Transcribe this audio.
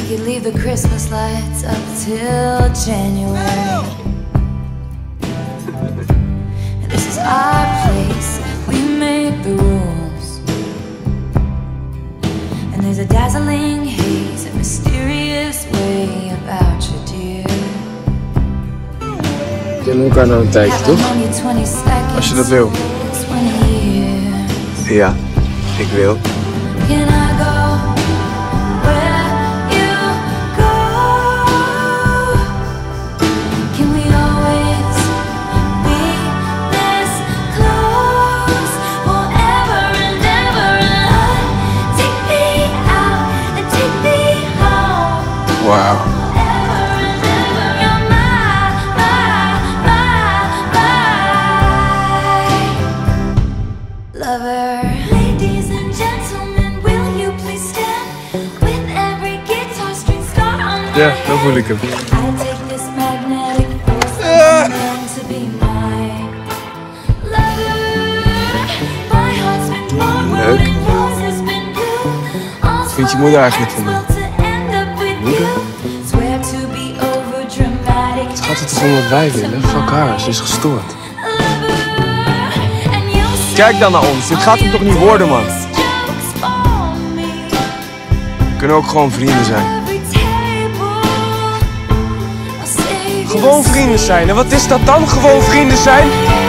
could leave the Christmas lights up till January. And this is our place, we make the rules. And there's a dazzling haze, a mysterious way about you, dear. We kennen elkaar nou een tijdje, toch? Als je dat wil. Ja, ik wil. Wauw. Ladies and gentlemen, will you please stand with every guitar string star on my Ja, dan voel ik hem. I take this magnetic force to be my lover. My heart's been born and yours has been blue. Wat vindt je moeder eigenlijk van me? Moeder? Het gaat er toch om wat wij willen? Fuck haar, ze is gestoord. Kijk dan naar ons, dit gaat hem toch niet worden, man. We kunnen ook gewoon vrienden zijn. Gewoon vrienden zijn, en wat is dat dan? Gewoon vrienden zijn?